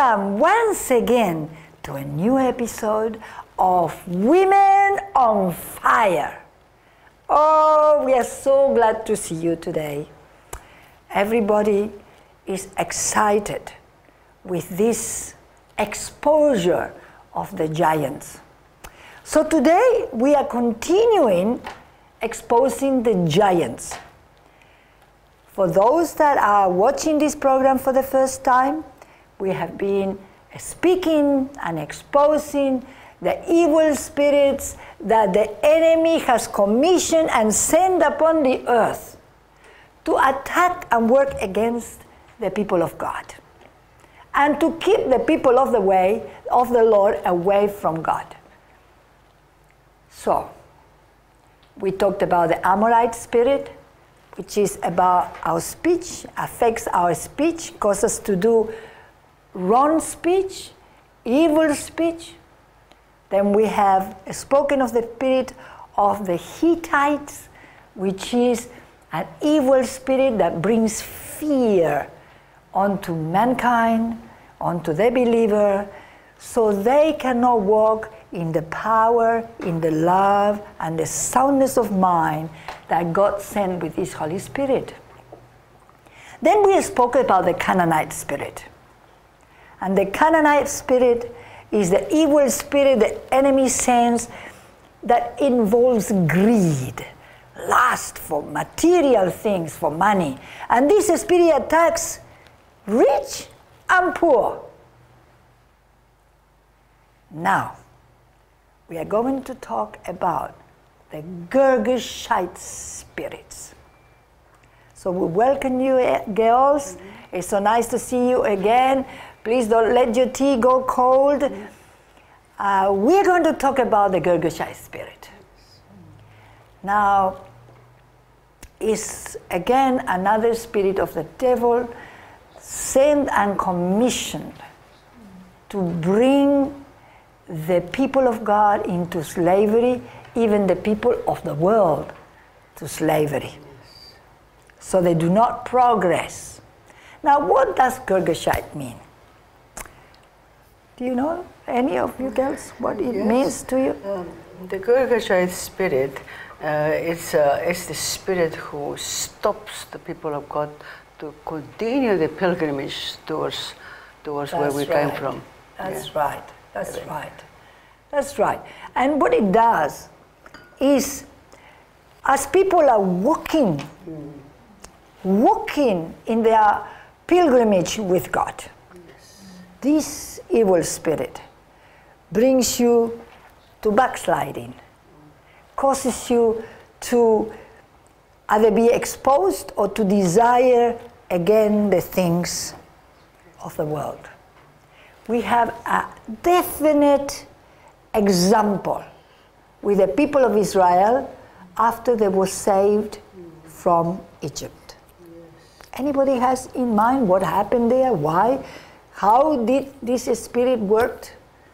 Welcome once again to a new episode of Women on Fire. Oh, we are so glad to see you today. Everybody is excited with this exposure of the giants. So today we are continuing exposing the giants. For those that are watching this program for the first time, we have been speaking and exposing the evil spirits that the enemy has commissioned and sent upon the earth to attack and work against the people of God and to keep the people of the way of the Lord away from God. So, we talked about the Amorite spirit, which is about our speech, affects our speech, causes us to do wrong speech, evil speech. Then we have spoken of the spirit of the Hittites, which is an evil spirit that brings fear onto mankind, onto the believer, so they cannot walk in the power, in the love, and the soundness of mind that God sent with His Holy Spirit. Then we spoke about the Canaanite spirit. And the Canaanite spirit is the evil spirit the enemy sends that involves greed, lust for material things, for money. And this spirit attacks rich and poor. Now, we are going to talk about the Girgashite spirits. So we welcome you, girls. Mm-hmm. It's so nice to see you again. Please don't let your tea go cold. We're going to talk about the Girgashite spirit. Now, it's again another spirit of the devil sent and commissioned to bring the people of God into slavery, even the people of the world to slavery. So they do not progress. Now, what does Girgashite mean? Do you know, any of you girls, what it means to you? The Girgashite spirit is the spirit who stops the people of God to continue the pilgrimage towards where we came from. That's right. That's right. That's right. And what it does is, as people are walking in their pilgrimage with God, this evil spirit brings you to backsliding, causes you to either be exposed or to desire again the things of the world. We have a definite example with the people of Israel after they were saved from Egypt. Anybody has in mind what happened there? Why? How did this spirit work?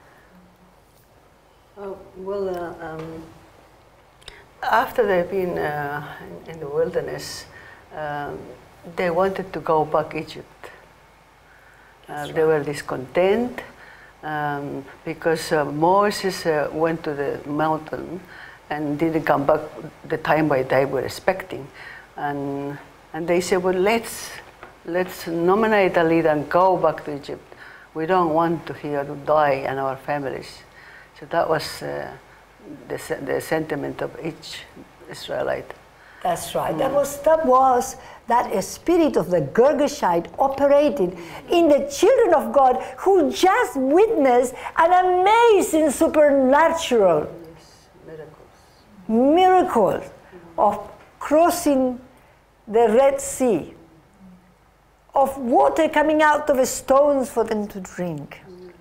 After they've been in the wilderness, they wanted to go back Egypt. They were discontent because Moses went to the mountain and didn't come back the time by they were expecting. And they said, well, let's nominate a leader and go back to Egypt. We don't want to here to die and our families. So that was the sentiment of each Israelite. That's right. That was that a spirit of the Girgashite operated in the children of God who just witnessed an amazing supernatural miracle of crossing the Red Sea, of water coming out of the stones for them to drink.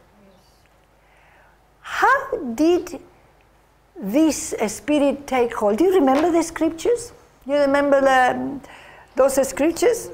How did this spirit take hold? Do you remember the scriptures? You remember those scriptures?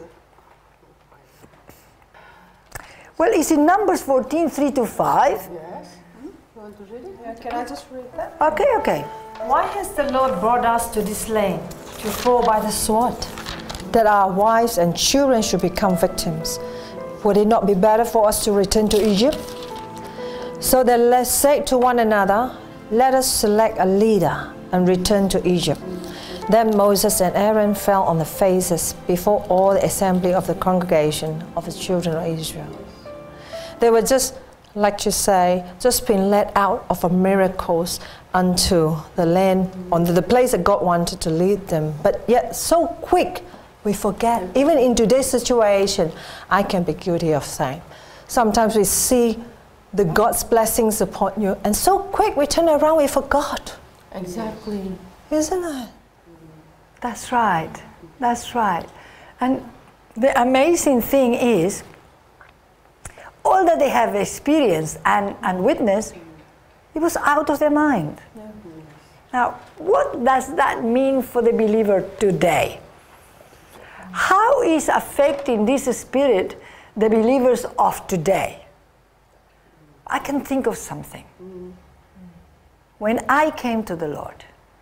Well, it's in Numbers 14, 3-5. Yes. You want to read it? Yeah, can I just read that? Okay. Why has the Lord brought us to this land, to fall by the sword, that our wives and children should become victims? Would it not be better for us to return to Egypt? So they said to one another, let us select a leader and return to Egypt. Then Moses and Aaron fell on their faces before all the assembly of the congregation of the children of Israel. They were just, like you say, just being led out of a miracles unto the land, onto the place that God wanted to lead them. But yet so quick, we forget. Even in today's situation, I can be guilty of saying. Sometimes we see the God's blessings upon you, and so quick we turn around, we forgot. Exactly. Isn't it? That's right. That's right. And the amazing thing is, all that they have experienced and witnessed, it was out of their mind. Yeah. Now, what does that mean for the believer today? How is affecting this spirit the believers of today? I can think of something. When I came to the Lord,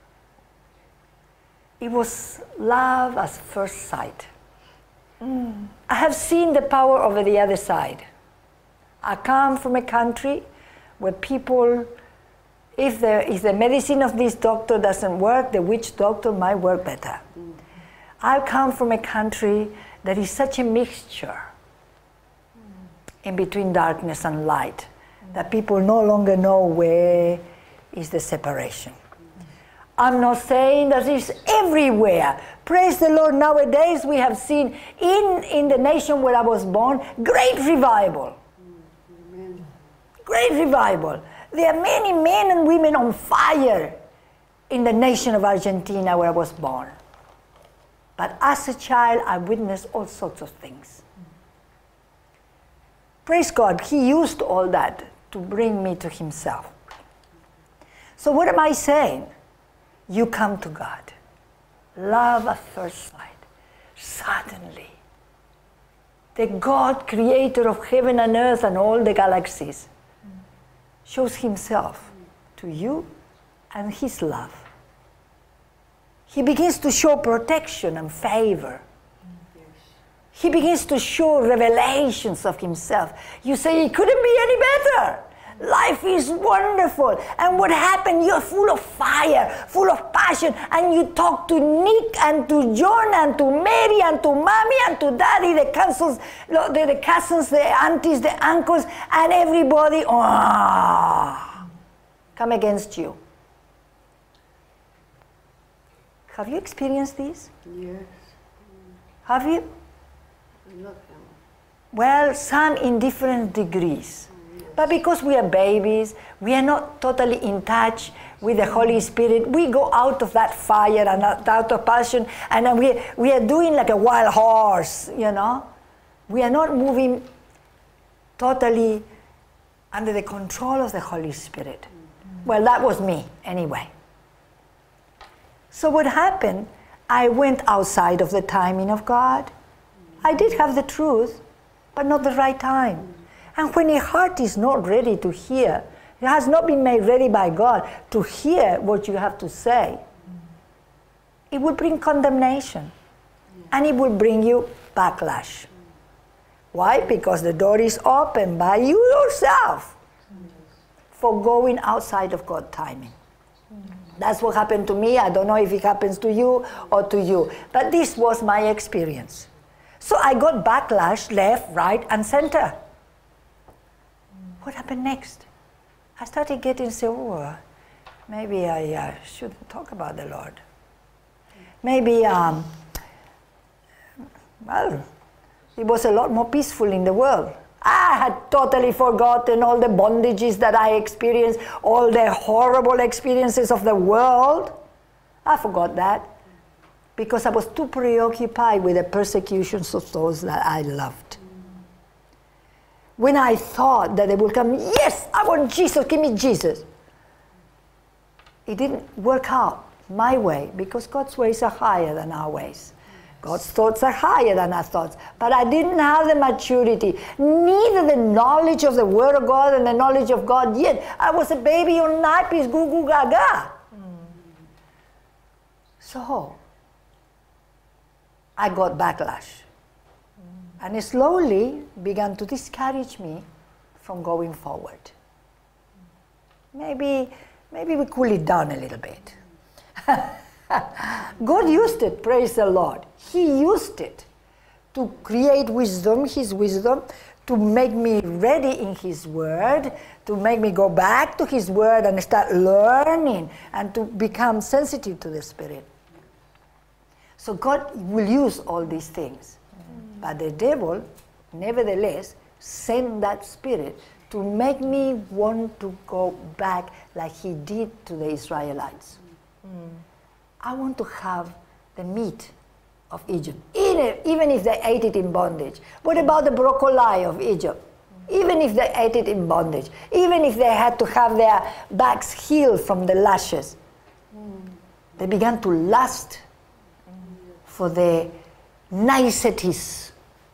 it was love at first sight. I have seen the power over the other side. I come from a country where people, if the medicine of this doctor doesn't work, the witch doctor might work better. I come from a country that is such a mixture in between darkness and light that people no longer know where is the separation. I'm not saying that it's everywhere. Praise the Lord, nowadays we have seen in the nation where I was born, great revival. Great revival. There are many men and women on fire in the nation of Argentina where I was born. But as a child, I witnessed all sorts of things. Praise God, He used all that to bring me to Himself. So what am I saying? You come to God. Love at first sight. Suddenly, the God, creator of heaven and earth and all the galaxies, shows Himself to you and His love. He begins to show protection and favor. He begins to show revelations of Himself. You say, it couldn't be any better. Life is wonderful. And what happened? You're full of fire, full of passion, and you talk to Nick and to John and to Mary and to Mommy and to Daddy, the cousins, the aunties, the uncles, and everybody come against you. Have you experienced this? Yes. Have you? Not Well, some in different degrees. But because we are babies, we are not totally in touch with the Holy Spirit. We go out of that fire and out of passion, and then we are doing like a wild horse, you know. We are not moving totally under the control of the Holy Spirit. Well, that was me, anyway. So what happened? I went outside of the timing of God. I did have the truth, but not the right time. And when a heart is not ready to hear, it has not been made ready by God to hear what you have to say, it will bring condemnation. And it will bring you backlash. Why? Because the door is open by you yourself for going outside of God's timing. That's what happened to me. I don't know if it happens to you or to you. But this was my experience. So I got backlash left, right, and center. What happened next? I started getting so, maybe I shouldn't talk about the Lord. Maybe, well, it was a lot more peaceful in the world. I had totally forgotten all the bondages that I experienced, all the horrible experiences of the world. I forgot that because I was too preoccupied with the persecutions of those that I loved. When I thought that they would come, yes, I want Jesus, give me Jesus. It didn't work out my way because God's ways are higher than our ways. God's thoughts are higher than our thoughts. But I didn't have the maturity, neither the knowledge of the Word of God and the knowledge of God yet. I was a baby on nappies, goo goo gaga. So, I got backlash. and slowly began to discourage me from going forward. Maybe we cool it down a little bit. God used it, praise the Lord. He used it to create wisdom, His wisdom, to make me ready in His Word, to make me go back to His Word and start learning and to become sensitive to the Spirit. So God will use all these things. But the devil, nevertheless, sent that spirit to make me want to go back like he did to the Israelites. I want to have the meat of Egypt, even if they ate it in bondage. What about the broccoli of Egypt? Even if they ate it in bondage, even if they had to have their backs healed from the lashes, they began to lust for the niceties.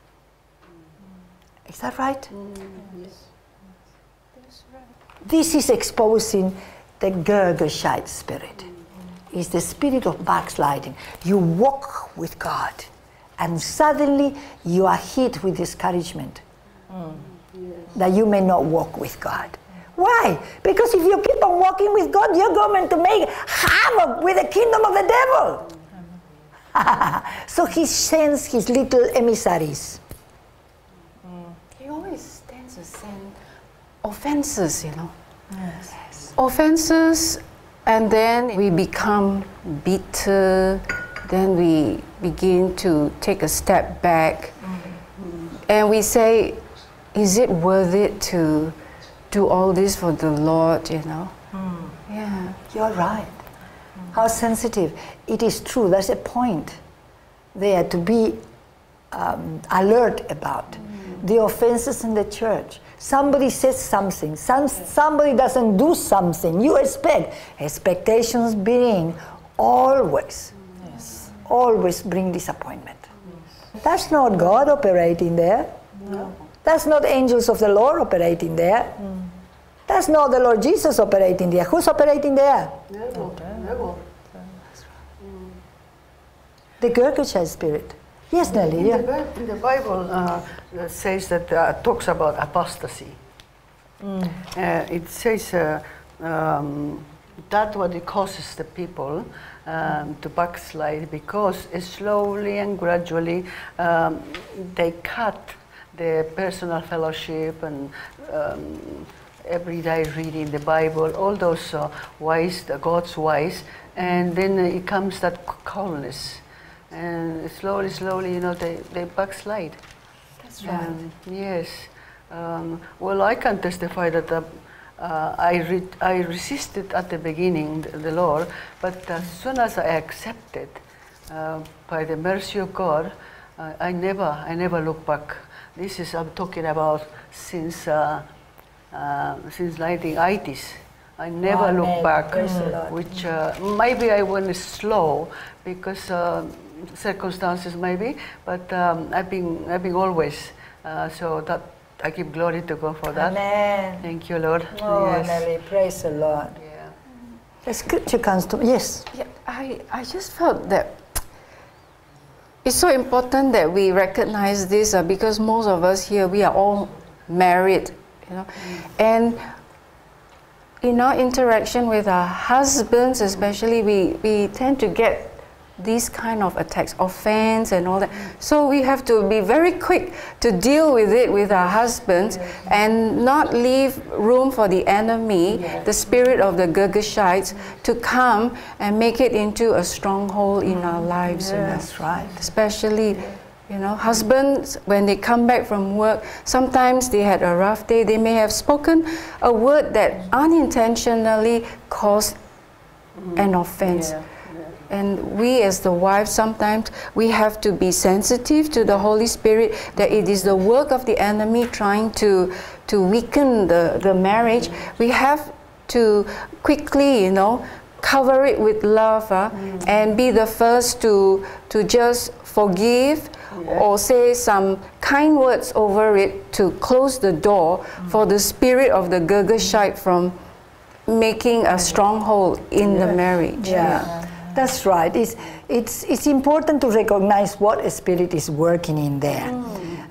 Is that right? Yes. That's right. This is exposing the Girgashite spirit. It's the spirit of backsliding. You walk with God, and suddenly you are hit with discouragement that you may not walk with God. Why? Because if you keep on walking with God, you're going to make havoc with the kingdom of the devil. So he sends his little emissaries. He always tends to send offenses, Yes. Offenses, and then we become bitter, then we begin to take a step back, and we say, is it worth it to do all this for the Lord, Yeah. You're right. How sensitive. It is true. There's a point there to be alert about. The offenses in the church. Somebody says something. Somebody doesn't do something. You expect. Expectations bring always bring disappointment. That's not God operating there. No. That's not angels of the Lord operating there. That's not the Lord Jesus operating there. Who's operating there? Never. The Girgashite spirit. Yes, Nelly. Yeah. In the Bible, says that talks about apostasy. It says that what it causes the people to backslide, because slowly and gradually they cut the personal fellowship and every day reading the Bible, all those God's wise, and then it comes that coldness. And slowly, they backslide. That's right. Yes. Well, I can testify that I resisted at the beginning the Lord, but as soon as I accepted, by the mercy of God, I never look back. This is, I'm talking about since 1980s. I never look back, which maybe I went slow because circumstances maybe, but I've been always, so that I give glory to God for that. Amen. Thank you, Lord. Oh, Yes. Nelly, praise the Lord. Yeah. The scripture comes to, yes. Yeah, I just felt that it's so important that we recognize this because most of us here, we are all married, and in our interaction with our husbands especially, we tend to get these kind of attacks, offense and all that. So we have to be very quick to deal with it with our husbands and not leave room for the enemy, the spirit of the Girgashites, to come and make it into a stronghold in our lives. That's right. Especially, husbands, when they come back from work, sometimes they had a rough day, they may have spoken a word that unintentionally caused an offense. And we as the wives, sometimes we have to be sensitive to the Holy Spirit, that it is the work of the enemy trying to weaken the marriage. We have to quickly, cover it with love and be the first to just forgive or say some kind words over it to close the door for the spirit of the Girgashite from making a stronghold in the marriage. Yeah. That's right. It's important to recognize what spirit is working in there.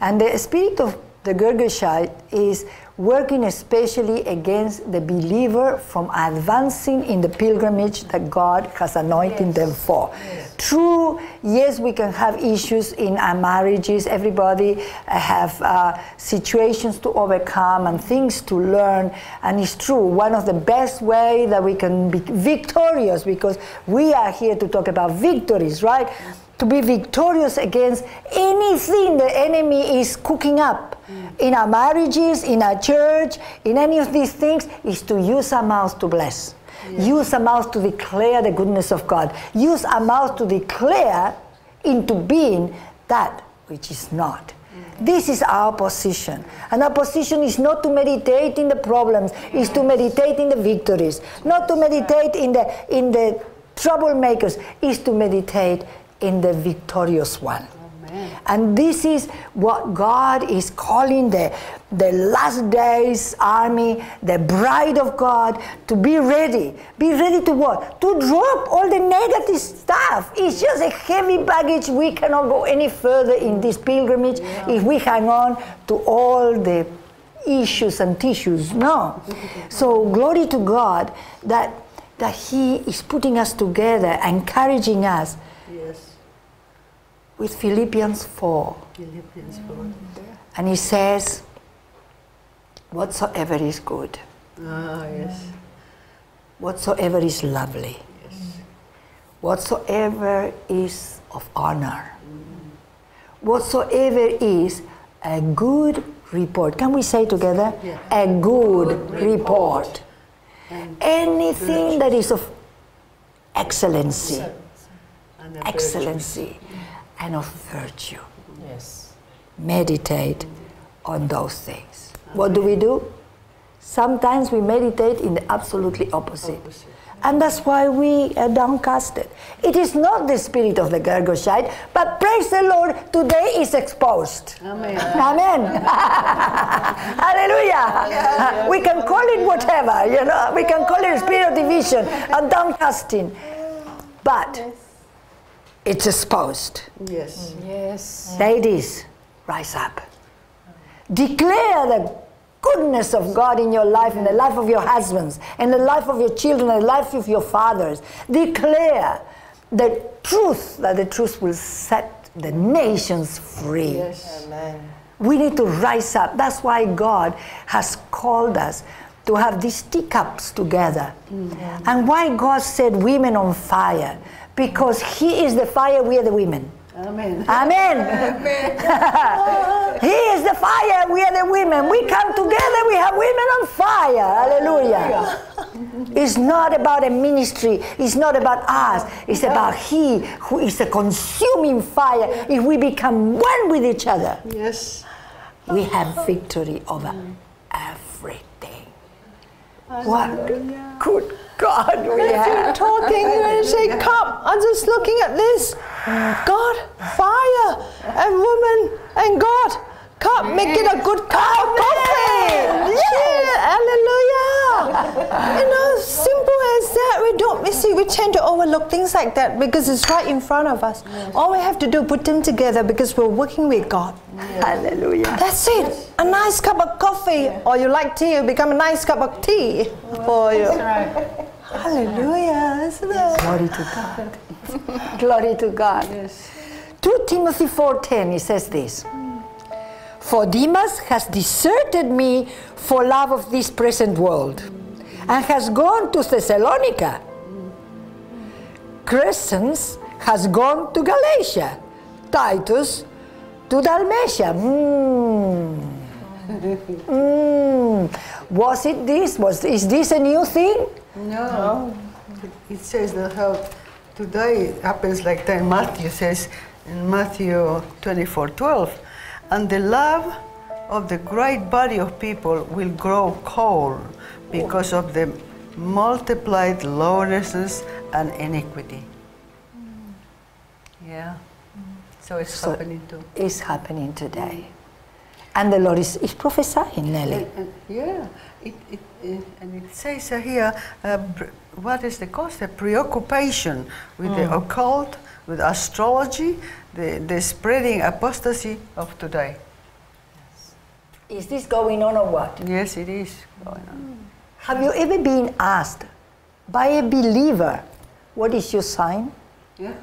And the spirit of the Girgashite is working especially against the believer from advancing in the pilgrimage that God has anointed them for. Yes. True, yes, we can have issues in our marriages. Everybody have situations to overcome and things to learn. And it's true, one of the best ways that we can be victorious, because we are here to talk about victories, right? To be victorious against anything the enemy is cooking up in our marriages, in our church, in any of these things, is to use our mouth to bless. Yes. Use our mouth to declare the goodness of God. Use our mouth to declare into being that which is not. This is our position. And our position is not to meditate in the problems, is to meditate in the victories. Not to meditate in the troublemakers, is to meditate in the victorious one. Amen. And this is what God is calling the last days army, the bride of God, to be ready. Be ready to what? To drop all the negative stuff. It's just a heavy baggage. We cannot go any further in this pilgrimage if we hang on to all the issues and tissues. No. So glory to God that He is putting us together, encouraging us. With Philippians 4. Philippians 4. And he says, whatsoever is good. Yes. Whatsoever is lovely. Yes. Whatsoever is of honor. Whatsoever is a good report. Can we say together? Yeah. A good report. Anything that is of excellency. Excellency. And of virtue. Yes. Meditate on those things. What do? Sometimes we meditate in the absolutely opposite. And that's why we are downcasted. It is not the spirit of the Girgashite, but praise the Lord, today is exposed. Amen. Amen. Hallelujah. Yeah. We can call it whatever, we can call it a spirit of division and downcasting. But it's exposed. Yes. Yes. Ladies, rise up. Declare the goodness of God in your life, in the life of your husbands, in the life of your children, in the life of your fathers. Declare the truth, that the truth will set the nations free. Yes. Amen. We need to rise up. That's why God has called us to have these teacups together. Mm-hmm. And why God said women on fire. Because He is the fire, we are the women. Amen. Amen. He is the fire, we are the women. We come together, we have women on fire. Hallelujah. It's not about a ministry. It's not about us. It's about He who is a consuming fire. If we become one with each other, yes, we have victory over everything. What good God we have. You're talking and say cup. I'm just looking at this. God, fire, and woman, and God. Cup, make it a good cup of coffee. Yeah, hallelujah. Simple as that. We tend to overlook things like that because it's right in front of us. Yes. All we have to do, put them together because we're working with God. Yes. Hallelujah. That's it. A nice cup of coffee, or you like tea, you become a nice cup of tea for you. That's right. Hallelujah, isn't it? Glory to God. Glory to God. Yes. 2 Timothy 4:10, it says this. For Demas has deserted me for love of this present world and has gone to Thessalonica. Crescens has gone to Galatia. Titus to Dalmatia. Was it this? Is this a new thing? No. It says that how today it happens like that. Matthew says in Matthew 24:12, and the love of the great body of people will grow cold because of the multiplied lawlessness and iniquity. Yeah. So it's happening too. It's happening today. And the Lord is prophesying, Nelly. Yeah. And it says here, what is the cause? The preoccupation with the occult, with astrology, the spreading apostasy of today. Is this going on or what? Yes, it is going on. Have you ever been asked by a believer, what is your sign? Yeah.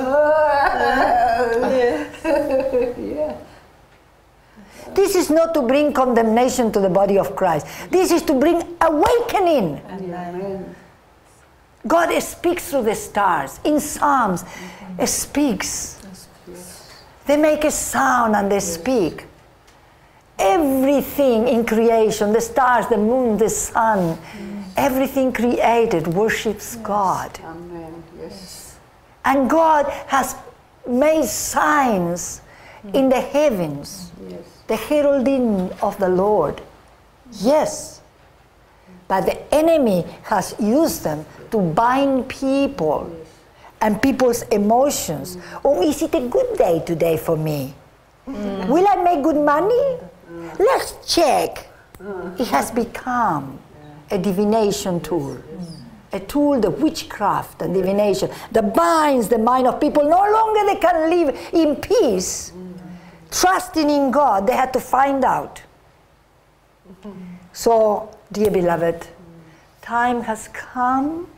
This is not to bring condemnation to the body of Christ. This is to bring awakening. Amen. God speaks through the stars. In Psalms, it speaks. They make a sound and they speak. Everything in creation, the stars, the moon, the sun, everything created worships God. Amen. Yes. And God has made signs in the heavens, the heralding of the Lord. Yes. But the enemy has used them to bind people and people's emotions. Oh, is it a good day today for me? Will I make good money? Let's check. It has become a divination tool. A tool, the witchcraft and divination, that binds the mind of people. No longer they can live in peace, trusting in God. They had to find out. So, dear beloved, time has come.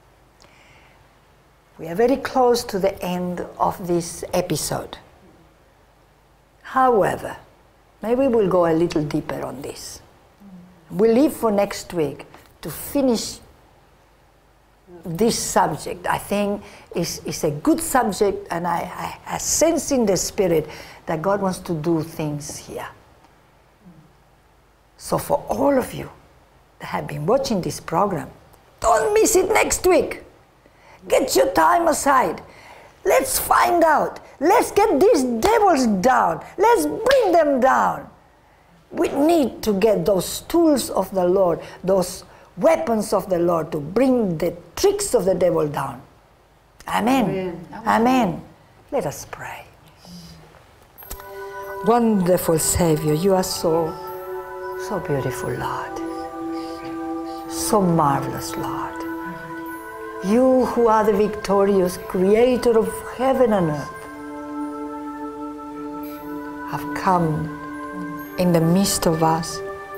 We are very close to the end of this episode. However, maybe we'll go a little deeper on this. We'll leave for next week to finish this subject. I think is a good subject, and I sense in the spirit that God wants to do things here. So for all of you that have been watching this program, don't miss it next week. Get your time aside. Let's find out. Let's get these devils down. Let's bring them down. We need to get those tools of the Lord, those weapons of the Lord, to bring the tricks of the devil down. Amen. Amen. Amen. Let us pray. Wonderful Savior, you are so beautiful, Lord. So marvelous, Lord. You who are the victorious creator of heaven and earth have come in the midst of us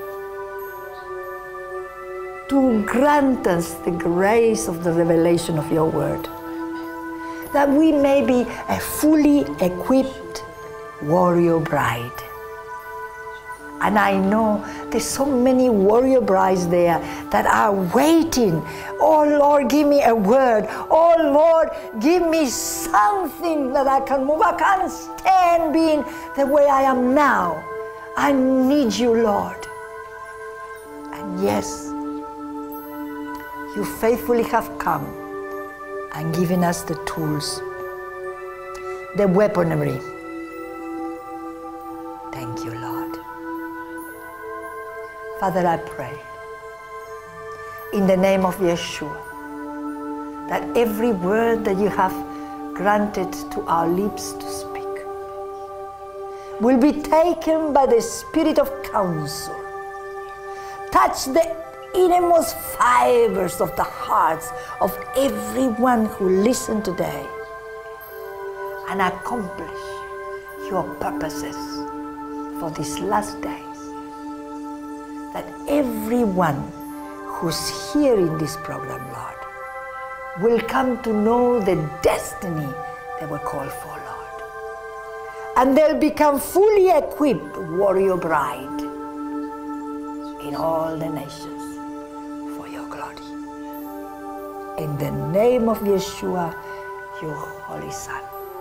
to grant us the grace of the revelation of your word, that we may be a fully equipped warrior bride. And I know there's so many warrior brides there that are waiting. Oh Lord, give me a word. Oh Lord, give me something that I can move. I can't stand being the way I am now. I need you, Lord. And yes, you faithfully have come and given us the tools, the weaponry. Thank you, Lord. Father, I pray in the name of Yeshua that every word that you have granted to our lips to speak will be taken by the Spirit of counsel, touch the innermost fibers of the hearts of everyone who listened today, and accomplish your purposes for these last days. That everyone who's hearing this program, Lord, will come to know the destiny they were called for, Lord. And they'll become fully equipped warrior bride in all the nations for your glory. In the name of Yeshua, your Holy Son.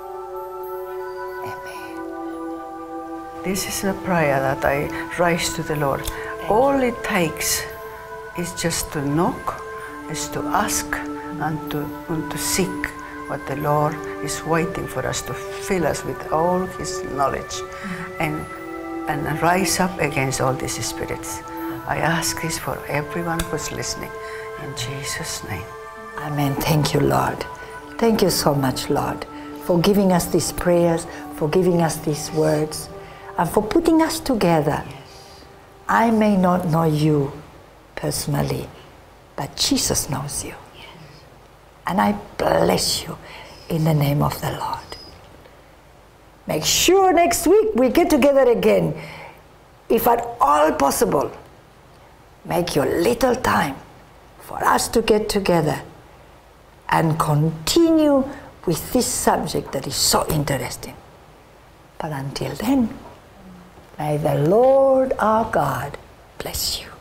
Amen. This is a prayer that I raise to the Lord. All it takes is just to knock, is to ask, and to seek what the Lord is waiting for us, to fill us with all His knowledge and rise up against all these spirits. I ask this for everyone who's listening, in Jesus' name. Amen. Thank you, Lord. Thank you so much, Lord, for giving us these prayers, for giving us these words, and for putting us together. I may not know you personally, but Jesus knows you. And I bless you in the name of the Lord. Make sure next week we get together again if at all possible, make your little time for us to get together and continue with this subject that is so interesting. But until then, may the Lord our God bless you.